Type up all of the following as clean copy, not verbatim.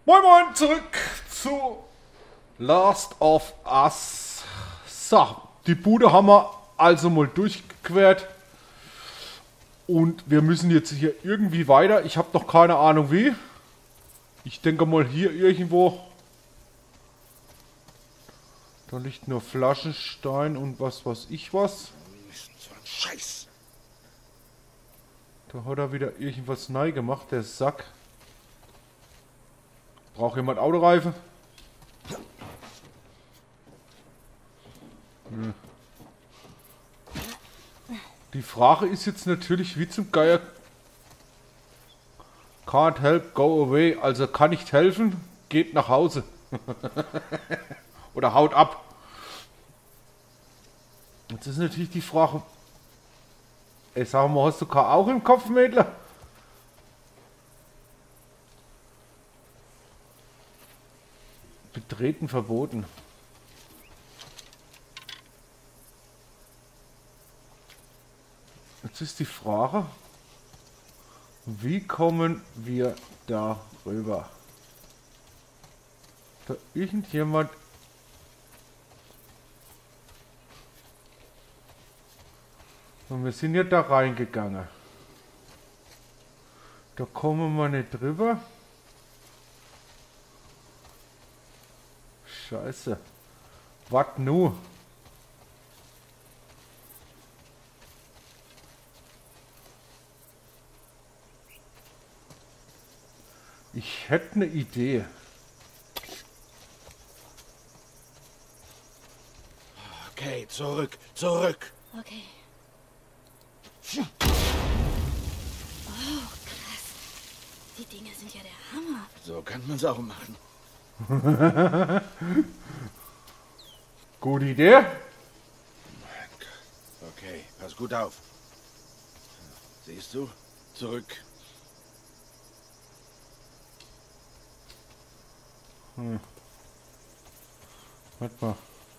Moin Moin, zurück zu Last of Us. So, die Bude haben wir also mal durchgequert. Und wir müssen jetzt hier irgendwie weiter. Ich habe noch keine Ahnung wie. Ich denke mal hier irgendwo. Da liegt nur Flaschenstein und was weiß ich was. Scheiß. Da hat er wieder irgendwas neu gemacht, der Sack. Braucht jemand Autoreifen? Nö. Die Frage ist jetzt natürlich, wie zum Geier can't help, go away. Also kann nicht helfen, geht nach Hause. Oder haut ab. Jetzt ist natürlich die Frage, ey, sag mal, hast du K auch im Kopf, Mädler? Betreten verboten. Jetzt ist die Frage, wie kommen wir da rüber? Da irgendjemand... Und wir sind ja da reingegangen. Da kommen wir nicht drüber. Scheiße. Was nu? Ich hätte eine Idee. Okay, zurück. Okay. Oh, krass. Die Dinge sind ja der Hammer. So kann man's auch machen. Gute Idee. Mein Gott. Okay, pass gut auf. Siehst du? Zurück. Warte mal.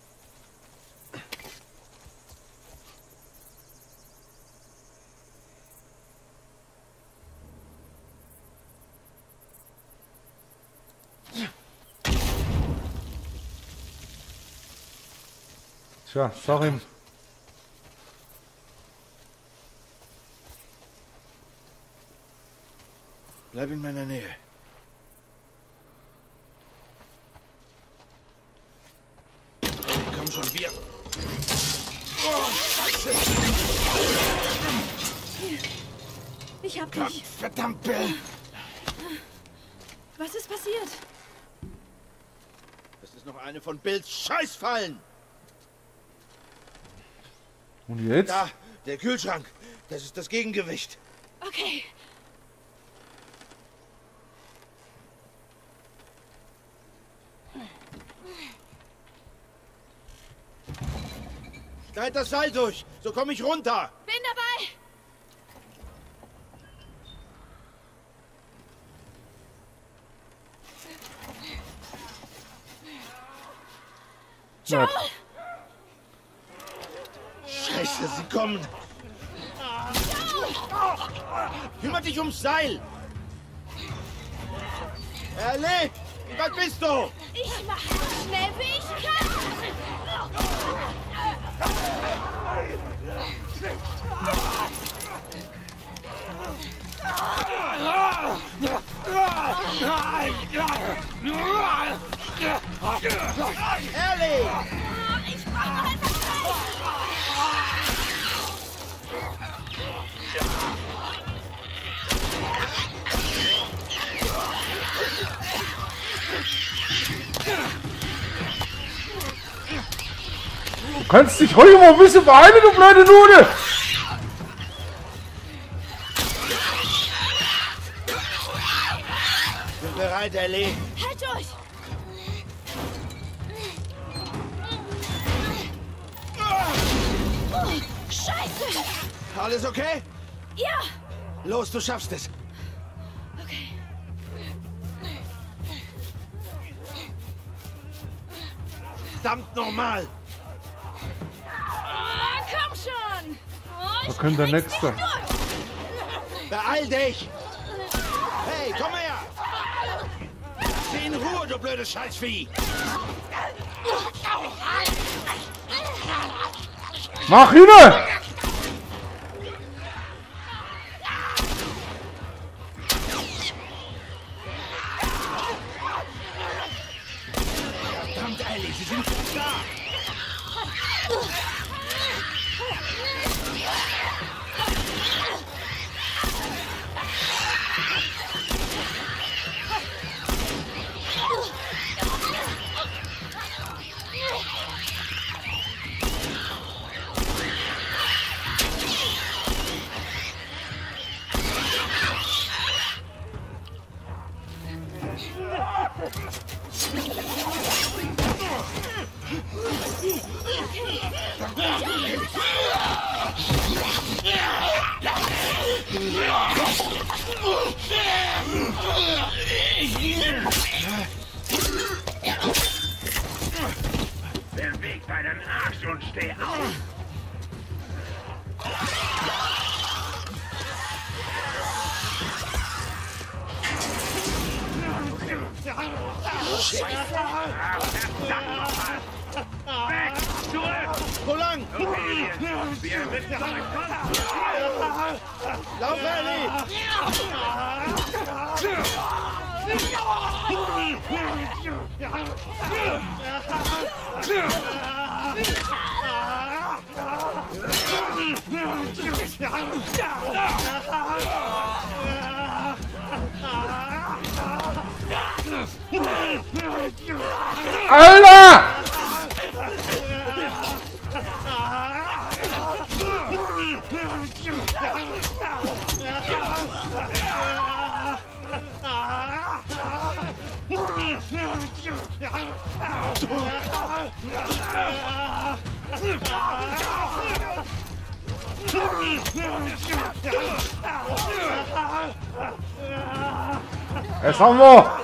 Tja, sag ihm. Bleib in meiner Nähe. Komm schon, wir. Oh, Scheiße. Ich hab dich. Verdammt, Bill. Was ist passiert? Das ist noch eine von Bills Scheißfallen. Und jetzt? Da, der Kühlschrank. Das ist das Gegengewicht. Okay. Schneid das Seil durch. So komme ich runter. Bin dabei. Ja. Scheiße, sie kommen. Kümmere dich ums Seil. Ellie, wie weit bist du? Ich mach so schnell, wie ich kann. Ellie! Ich brauch noch etwas Zeit. Du kannst dich heute mal ein bisschen beeilen, du blöde Nude! Bin bereit, Ellie. Halt durch. Oh, Scheiße. Alles okay? Ja. Los, du schaffst es. Okay. Verdammt normal. Oh, komm schon. Oh, Da könnte der krieg's Nächste. nicht durch. Beeil dich. Hey, komm her. Zieh du blödes Scheißvieh! Mach hin! Verdammt, Ellie, sie sind fast da! Beweg deinen Arsch und steh auf! Verdammt nochmal! Weg! Zurück! Wo lang? Okay, wir müssen zurückkommen! Lauf, Ellie! Alter! Es haben wir!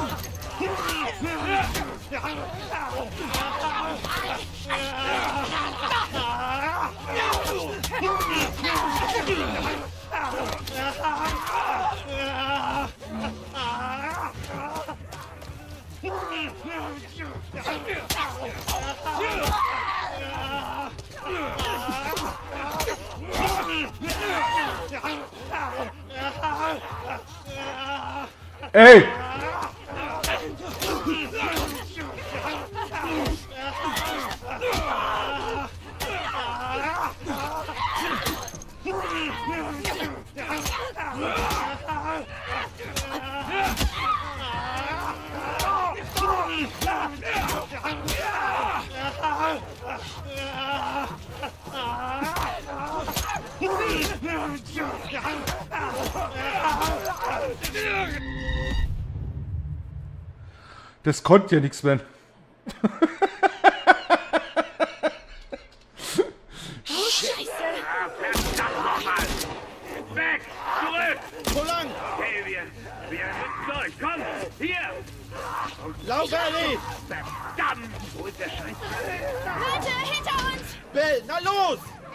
Ey! Das konnte ja nichts werden. Verdammt nochmal! Weg! Zurück! Wo lang? Okay, wir müssen durch! Komm! Hier! Lauf, Ellie! Verdammt! Wo ist der Scheiß? Leute, hinter uns! Bill, na los!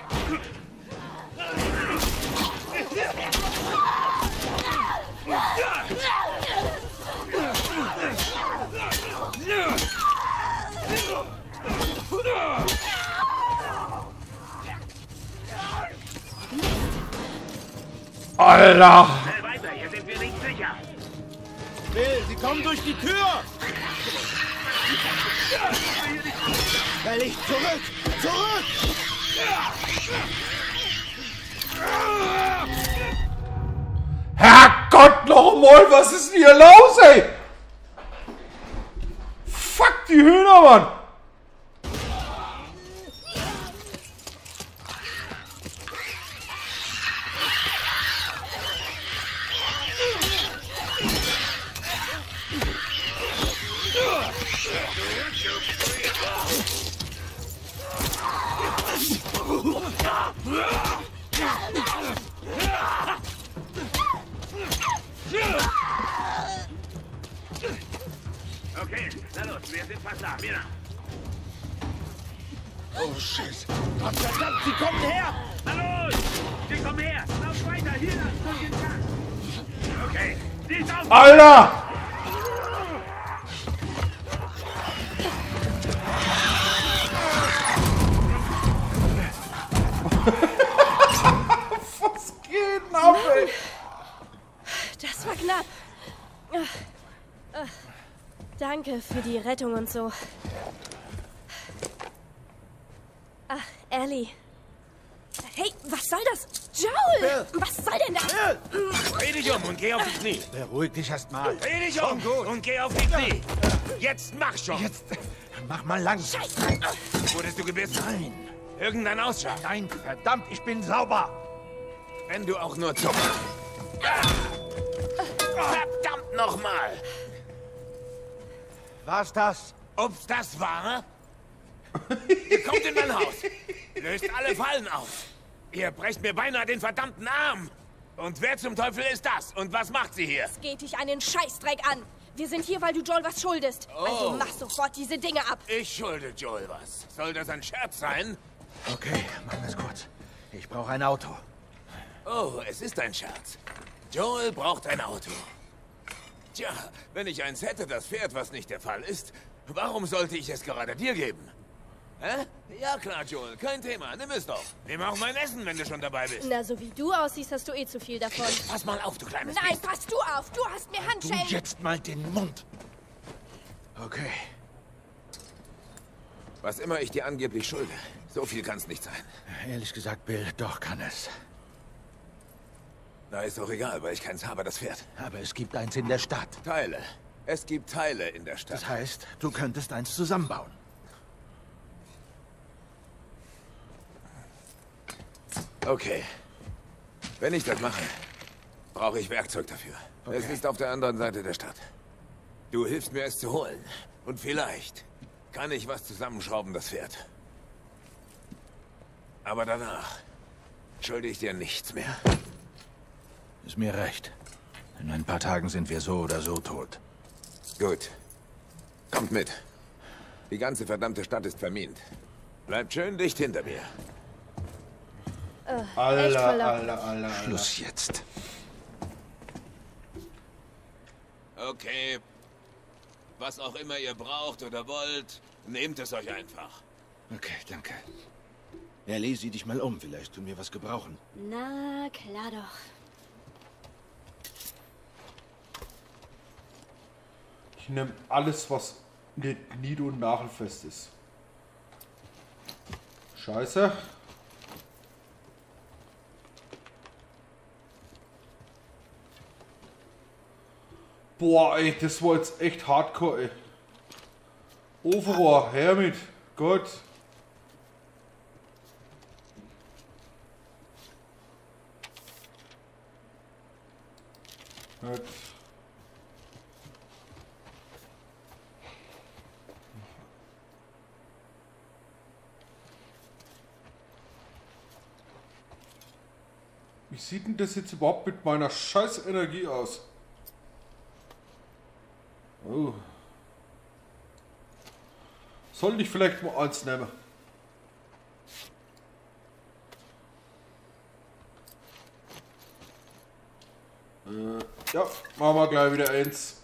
Alter! Schnell weiter, hier sind wir nicht sicher! Bill, sie kommen durch die Tür! Ellie, zurück! Zurück! Herrgott nochmal, was ist denn hier los, ey? Fuck die Hühner, Mann! Okay, na los, wir sind fast da. Mir nach. Oh, Scheiße! Gott verdammt, sie kommen her! Na los! Sie kommen her! Lauf weiter! Hier lang! Durch den Gang! Okay, die ist auf! Alter! Was geht denn ab, ey? Das war knapp. Danke für die Rettung und so. Ach, Ellie. Hey, was soll das? Joel! Was soll denn das? Dreh dich um und geh auf die Knie. Beruhig dich erst mal. Dreh dich um und geh auf die Knie. Jetzt mach schon. Jetzt mach mal langsam. Wurdest du gebissen? Nein, Irgendein Ausschlag. nein, verdammt, ich bin sauber. Wenn du auch nur zuckst. Verdammt nochmal. War's das? Ob's das war? Ihr kommt in mein Haus. Löst alle Fallen auf. Ihr brecht mir beinahe den verdammten Arm. Und wer zum Teufel ist das? Und was macht sie hier? Es geht dich einen Scheißdreck an. Wir sind hier, weil du Joel was schuldest. Also mach sofort diese Dinge ab. Ich schulde Joel was. Soll das ein Scherz sein? Okay, machen wir es kurz. Ich brauche ein Auto. Oh, es ist ein Scherz. Joel braucht ein Auto. Tja, wenn ich eins hätte, das fährt, was nicht der Fall ist, warum sollte ich es gerade dir geben? Hä? Ja klar, Joel, kein Thema, nimm es doch. Nimm auch mein Essen, wenn du schon dabei bist. Na, so wie du aussiehst, hast du eh zu viel davon. Pass mal auf, du kleines Nein, Biest. pass du auf. Du hast mir Du Handschellen. jetzt mal den Mund. Okay. Was immer ich dir angeblich schulde, so viel kann's nicht sein. Ehrlich gesagt, Bill, doch kann es. Na, ist doch egal, weil ich keins habe, das Pferd. Aber es gibt eins in der Stadt. Teile. Es gibt Teile in der Stadt. Das heißt, du könntest eins zusammenbauen. Okay. Wenn ich das mache, brauche ich Werkzeug dafür. Es ist auf der anderen Seite der Stadt. Du hilfst mir, es zu holen. Und vielleicht kann ich was zusammenschrauben, das Pferd. Aber danach schulde ich dir nichts mehr. Ist mir recht. In ein paar Tagen sind wir so oder so tot. Gut. Kommt mit. Die ganze verdammte Stadt ist vermint. Bleibt schön dicht hinter mir. Echt Alter, verlockend. Alter. Schluss jetzt. Okay. Was auch immer ihr braucht oder wollt, nehmt es euch einfach. Okay, danke. Ellie, sieh dich mal um. Vielleicht tun wir was gebrauchen. Na, klar doch. Ich nehme alles, was nicht nied- und nagelfest ist. Scheiße. Boah, ey, das war jetzt echt hardcore, ey. Ofenrohr, her mit. Gott. Gut. Wie sieht denn das jetzt überhaupt mit meiner scheiß Energie aus? Oh. Sollte ich vielleicht mal eins nehmen? Ja, machen wir gleich wieder eins.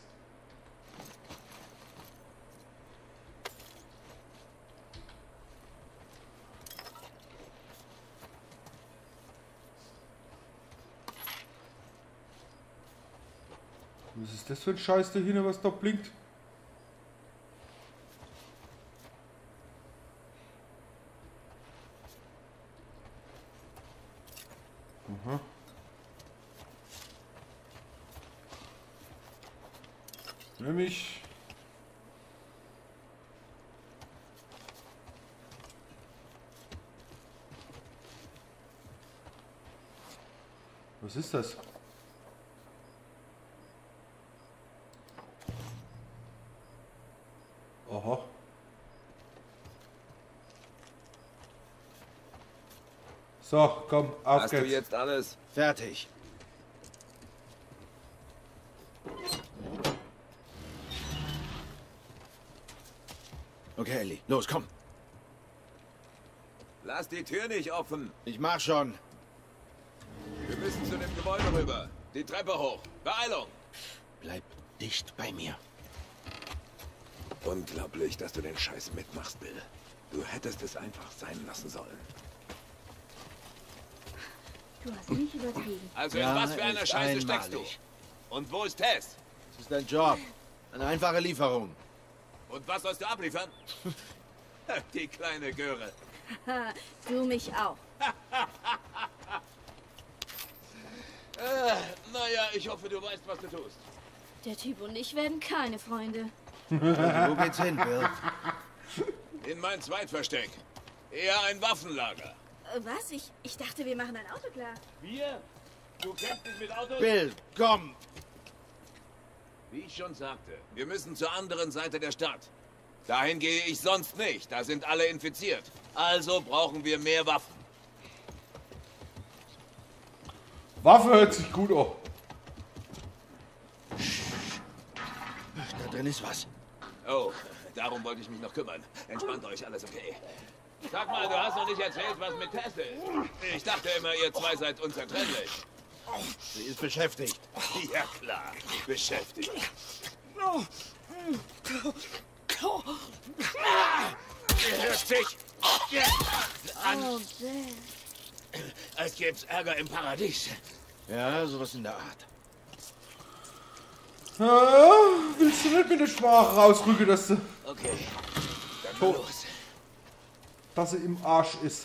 Was ist das für ein Scheiß da hinten, was da blinkt? Aha. Nämlich. Was ist das? Aha. So, komm, auf Hast du geht's. jetzt alles? Fertig. Okay, Ellie, los, komm. Lass die Tür nicht offen. Ich mach schon. Wir müssen zu dem Gebäude rüber. Die Treppe hoch. Beeilung. Bleib dicht bei mir. Unglaublich, dass du den Scheiß mitmachst, Bill. Du hättest es einfach sein lassen sollen. Du hast nicht übertrieben. Also in Ja, was für einer ist Scheiße steckst du? einmalig. Und wo ist Tess? Es ist ein Job. Eine einfache Lieferung. Und was sollst du abliefern? Die kleine Göre. Du mich auch. Naja, ich hoffe, du weißt, was du tust. Der Typ und ich werden keine Freunde. Wo geht's hin, Bill? In mein Zweitversteck. Eher ein Waffenlager. Was? Ich dachte, wir machen ein Auto klar. Wir? Du kennst dich mit Autos? Bill, komm! Wie ich schon sagte, wir müssen zur anderen Seite der Stadt. Dahin gehe ich sonst nicht. Da sind alle infiziert. Also brauchen wir mehr Waffen. Waffe hört sich gut an. Da drin ist was. Oh, darum wollte ich mich noch kümmern. Entspannt euch, alles okay. Sag mal, du hast noch nicht erzählt, was mit Tess ist. Ich dachte immer, ihr zwei seid unzertrennlich. Sie ist beschäftigt. Ja klar, beschäftigt. Ihr hört sich an, Oh, Bill. als gäb's Ärger im Paradies. Ja, sowas in der Art. Willst du nicht mit der Sprache rausrücken, dass sie Okay, dann mal los. im Arsch ist?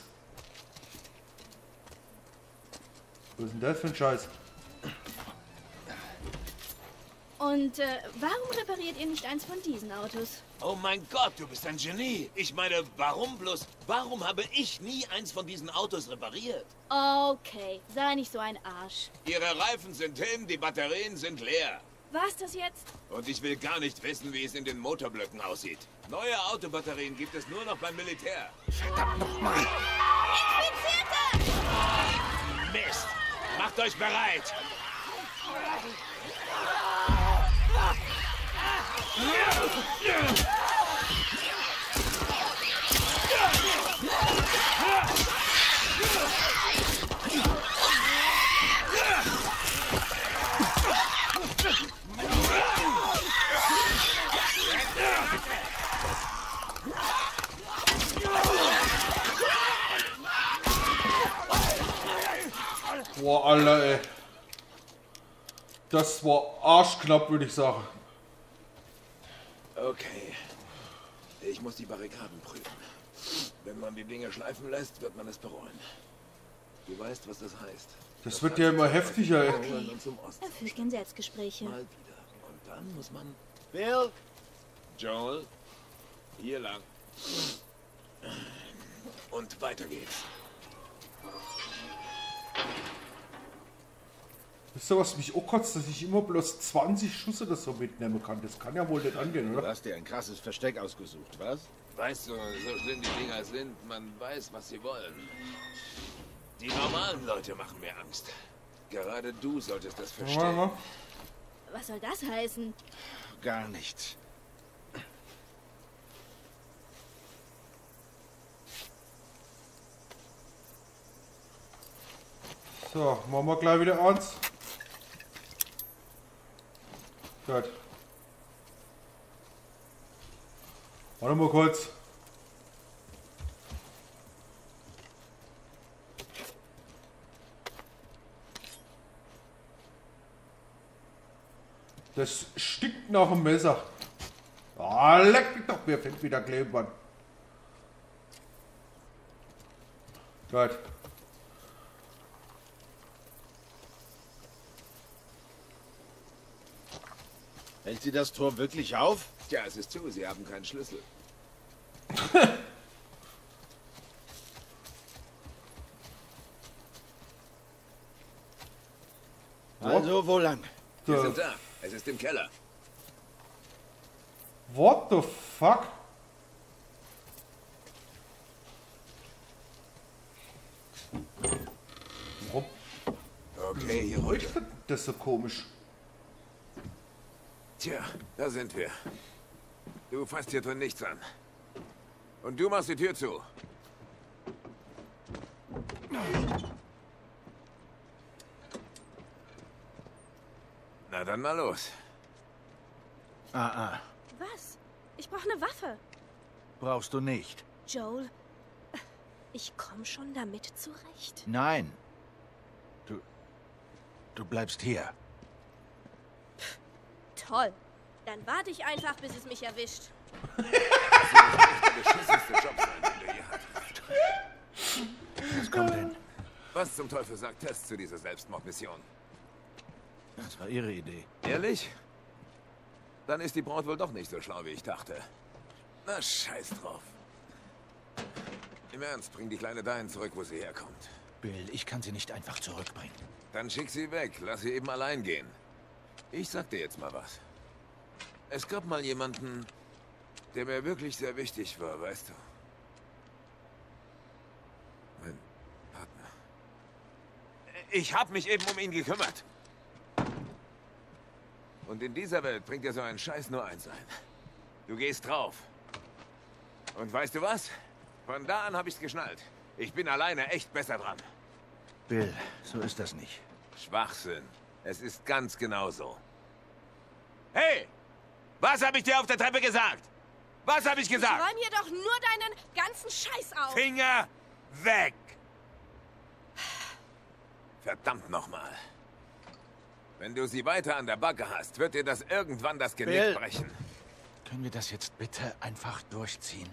Was ist denn das für ein Scheiß? Und warum repariert ihr nicht eins von diesen Autos? Oh mein Gott, du bist ein Genie. Ich meine, warum habe ich nie eins von diesen Autos repariert? Okay, sei nicht so ein Arsch. Ihre Reifen sind hin, die Batterien sind leer. War's das jetzt? Und ich will gar nicht wissen, wie es in den Motorblöcken aussieht. Neue Autobatterien gibt es nur noch beim Militär. Verdammt nochmal! Infizierte! Mist! Macht euch bereit! Boah, Alter, ey. Das war arschknapp, würde ich sagen. Okay. Ich muss die Barrikaden prüfen. Wenn man die Dinge schleifen lässt, wird man es bereuen. Du weißt, was das heißt. Das wird ja immer heftiger, ey. Polen und zum Osten. Er führt gern Selbstgespräche. Mal wieder. Und dann muss man... Bill! Joel, hier lang. Und weiter geht's. Wisst ihr, was mich auch kotzt, dass ich immer bloß 20 Schuss oder so mitnehmen kann? Das kann ja wohl nicht angehen, Du oder? hast dir ein krasses Versteck ausgesucht, was? Weißt du, so schlimm die Dinger sind, man weiß, was sie wollen. Die normalen Leute machen mir Angst. Gerade du solltest das verstehen. Was soll das heißen? Gar nichts. So, machen wir gleich wieder eins. Gut. Warte mal kurz. Das stinkt nach dem Messer. Ah, leck mich doch, mir fällt wieder Klebeband. Gut. Hält sie das Tor wirklich auf? Tja, es ist zu, sie haben keinen Schlüssel. Also, wo lang? Wir sind da. Es ist im Keller. What the fuck? Warum Okay, hier runter. leuchtet das so komisch? Tja, da sind wir. Du fasst hier drin nichts an. Und du machst die Tür zu. Na dann mal los. Was? Ich brauche eine Waffe. Brauchst du nicht. Joel, ich komme schon damit zurecht. Nein. Du bleibst hier. Toll. Dann warte ich einfach, bis es mich erwischt. Der beschissenste Job sein, den du je hattest. Was kommt denn? Was zum Teufel sagt Tess zu dieser Selbstmordmission? Das war ihre Idee. Ehrlich? Dann ist die Braut wohl doch nicht so schlau, wie ich dachte. Na, scheiß drauf. Im Ernst, bring die kleine dahin zurück, wo sie herkommt. Bill, ich kann sie nicht einfach zurückbringen. Dann schick sie weg, lass sie eben allein gehen. Ich sag dir jetzt mal was. Es gab mal jemanden, der mir wirklich sehr wichtig war, weißt du? Mein Partner. Ich hab mich eben um ihn gekümmert. Und in dieser Welt bringt dir so ein Scheiß nur eins ein. Du gehst drauf. Und weißt du was? Von da an habe ich's geschnallt. Ich bin alleine echt besser dran. Bill, so ist das nicht. Schwachsinn. Es ist ganz genau so. Hey! Was habe ich dir auf der Treppe gesagt? Was habe ich gesagt? Räum hier doch nur deinen ganzen Scheiß auf. Finger weg! Verdammt nochmal. Wenn du sie weiter an der Backe hast, wird dir das irgendwann das Genick Bill. brechen. Können wir das jetzt bitte einfach durchziehen?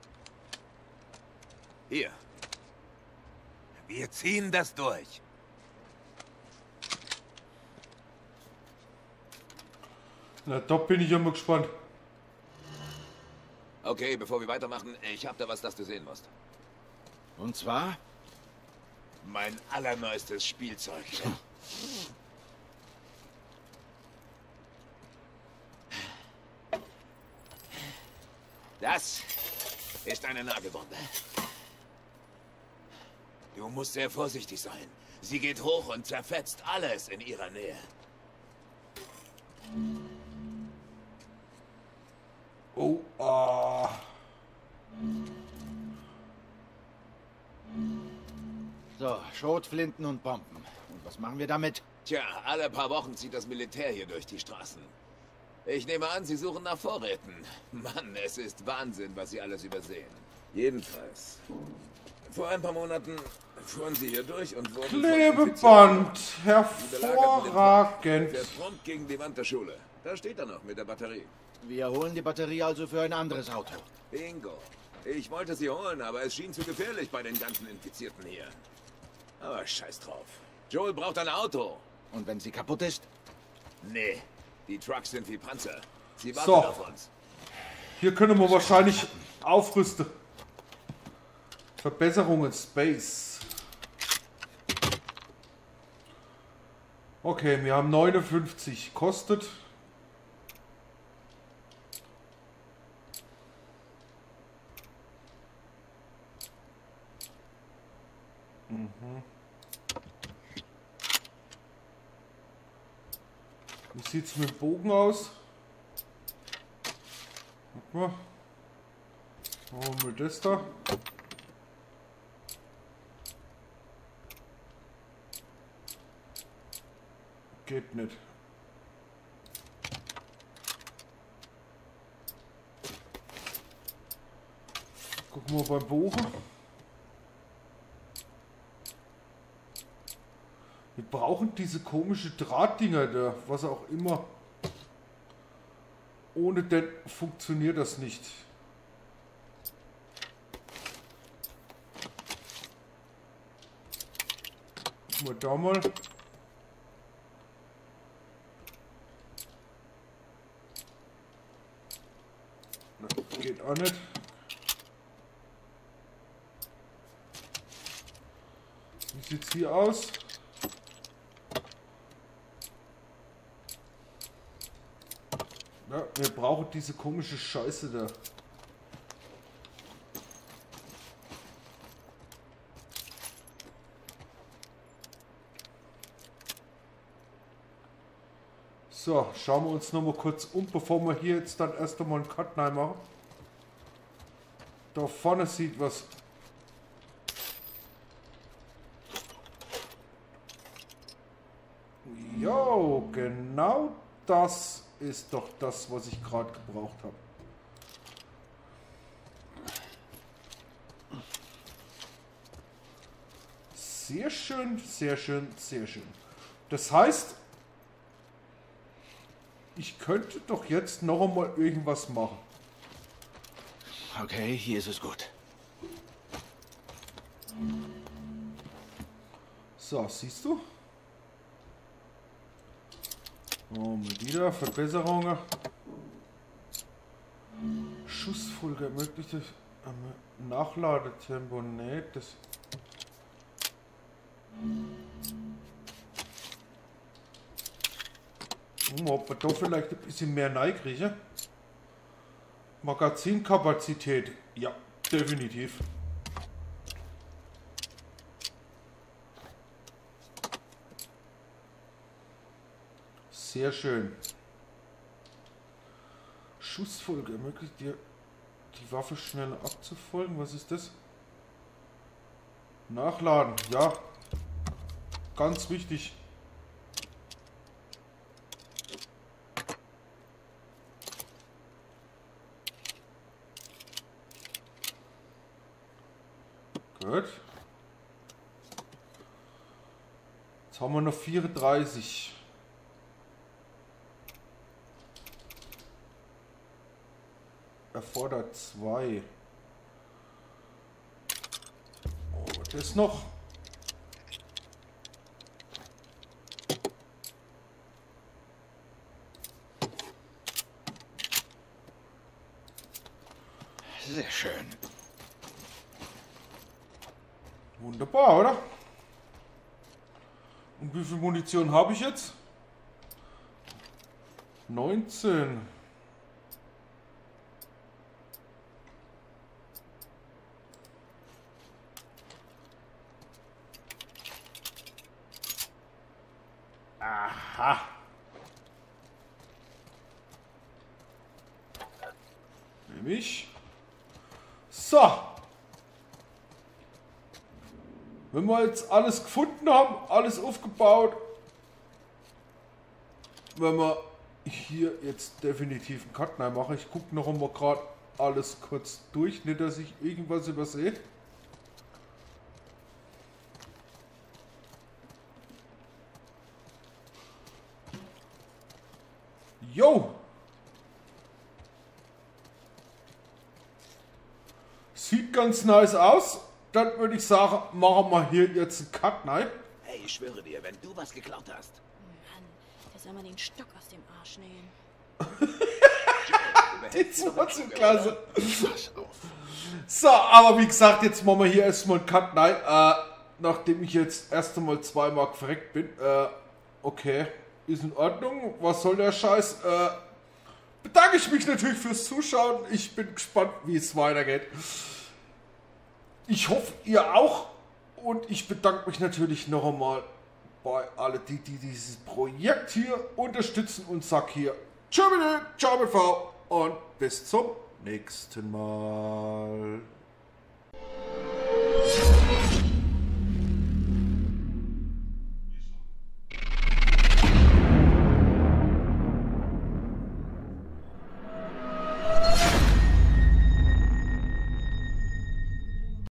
Hier. Wir ziehen das durch. Na, da bin ich ja mal gespannt. Okay, bevor wir weitermachen, ich habe da was, das du sehen musst. Und zwar? Mein allerneuestes Spielzeug. Das ist eine Nagelbombe. Du musst sehr vorsichtig sein. Sie geht hoch und zerfetzt alles in ihrer Nähe. Oh, ah. So, Schrotflinten und Bomben. Und was machen wir damit? Tja, alle paar Wochen zieht das Militär hier durch die Straßen. Ich nehme an, sie suchen nach Vorräten. Mann, es ist Wahnsinn, was sie alles übersehen. Jedenfalls. Vor ein paar Monaten fuhren sie hier durch und wurden... Klebeband. Hervorragend. Fährt prompt gegen die Wand der Schule. Da steht er noch mit der Batterie. Wir holen die Batterie also für ein anderes Auto. Bingo. Ich wollte sie holen, aber es schien zu gefährlich bei den ganzen Infizierten hier. Aber scheiß drauf. Joel braucht ein Auto. Und wenn sie kaputt ist? Nee, die Trucks sind wie Panzer. Sie warten So. auf uns. Hier können wir wahrscheinlich aufrüsten. Verbesserungen, Space. Okay, wir haben 59. Kostet. Wie sieht es mit dem Bogen aus? Guck mal. Machen wir das da. Geht nicht. Gucken wir beim Bogen. Wir brauchen diese komische Drahtdinger da, was auch immer. Ohne den funktioniert das nicht. Gucken wir da mal. Na, geht auch nicht. Wie sieht's hier aus? Ja, wir brauchen diese komische Scheiße da. So, schauen wir uns noch mal kurz um, bevor wir hier jetzt dann erst einmal einen Cut rein machen. Da vorne sieht was. Jo, genau das ist doch das, was ich gerade gebraucht habe. Sehr schön, sehr schön, sehr schön. Das heißt, ich könnte doch jetzt noch einmal irgendwas machen. Okay, hier ist es gut. So, siehst du? Oh, mal wieder Verbesserungen. Schussfolge ermöglicht das Nachladetempo. Nee, das. Ob wir da vielleicht ein bisschen mehr reinkriegen. Magazinkapazität. Ja, definitiv. Sehr schön. Schussfolge ermöglicht dir die Waffe schneller abzufolgen. Was ist das? Nachladen. Ja. Ganz wichtig. Gut. Jetzt haben wir noch 34. Erfordert 2. Oh, das noch. Sehr schön. Wunderbar, oder? Und wie viel Munition habe ich jetzt? 19. Aha. Nämlich. So. Wenn wir jetzt alles gefunden haben, alles aufgebaut, wenn wir hier jetzt definitiv einen Cut machen. Ich gucke noch einmal gerade alles kurz durch, nicht dass ich irgendwas übersehe. Jo! Sieht ganz nice aus. Dann würde ich sagen, machen wir hier jetzt einen Cut, nein? Hey, ich schwöre dir, wenn du was geklaut hast. Mann, da soll man den Stock aus dem Arsch nehmen. Das war so klasse. So, aber wie gesagt, jetzt machen wir hier erstmal einen Cut, nein? Nachdem ich jetzt erst einmal zweimal verreckt bin. Okay, ist in Ordnung. Was soll der Scheiß? Bedanke ich mich natürlich fürs Zuschauen. Ich bin gespannt, wie es weitergeht. Ich hoffe, ihr auch. Und ich bedanke mich natürlich noch einmal bei allen, die dieses Projekt hier unterstützen und sag hier Ciao, ciao, und bis zum nächsten Mal.